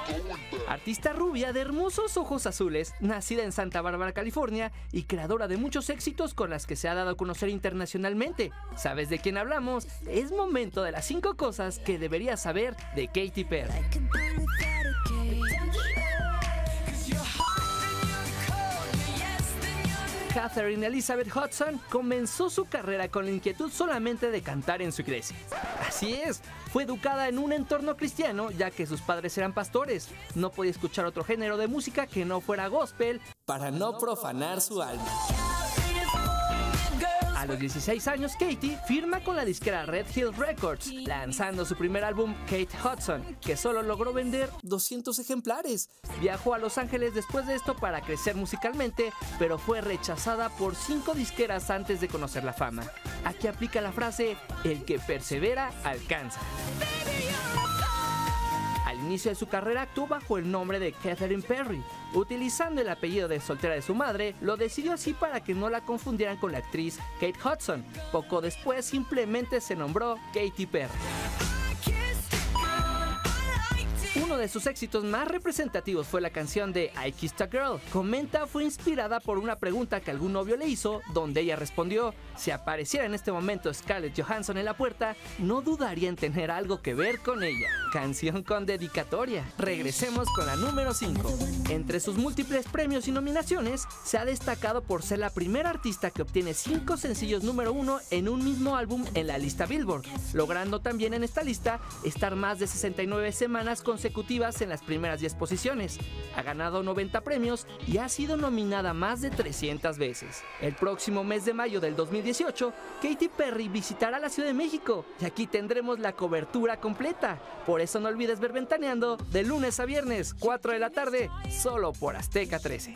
Artista rubia de hermosos ojos azules, nacida en Santa Bárbara, California, y creadora de muchos éxitos con las que se ha dado a conocer internacionalmente. ¿Sabes de quién hablamos? Es momento de las 5 cosas que deberías saber de Katy Perry. Katherine Elizabeth Hudson comenzó su carrera con la inquietud solamente de cantar en su iglesia. Así es, fue educada en un entorno cristiano ya que sus padres eran pastores. No podía escuchar otro género de música que no fuera gospel para no profanar su alma. A los 16 años, Katy firma con la disquera Red Hill Records, lanzando su primer álbum, Kate Hudson, que solo logró vender 200 ejemplares. Viajó a Los Ángeles después de esto para crecer musicalmente, pero fue rechazada por 5 disqueras antes de conocer la fama. Aquí aplica la frase, el que persevera, alcanza. Al inicio de su carrera actuó bajo el nombre de Katherine Perry. Utilizando el apellido de soltera de su madre, lo decidió así para que no la confundieran con la actriz Kate Hudson. Poco después simplemente se nombró Katy Perry. Uno de sus éxitos más representativos fue la canción de I Kissed a Girl. Comenta fue inspirada por una pregunta que algún novio le hizo, donde ella respondió, si apareciera en este momento Scarlett Johansson en la puerta, no dudaría en tener algo que ver con ella. Canción con dedicatoria. Regresemos con la número 5. Entre sus múltiples premios y nominaciones, se ha destacado por ser la primera artista que obtiene 5 sencillos número 1 en un mismo álbum en la lista Billboard, logrando también en esta lista estar más de 69 semanas consecutivas en las primeras 10 posiciones. Ha ganado 90 premios y ha sido nominada más de 300 veces. El próximo mes de mayo del 2018, Katy Perry visitará la Ciudad de México y aquí tendremos la cobertura completa. Por eso no olvides ver Ventaneando de lunes a viernes, 4 de la tarde, solo por Azteca 13.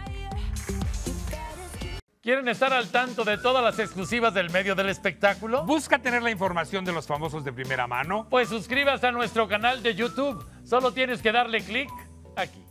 ¿Quieren estar al tanto de todas las exclusivas del medio del espectáculo? ¿Busca tener la información de los famosos de primera mano? Pues suscríbase a nuestro canal de YouTube. Solo tienes que darle clic aquí.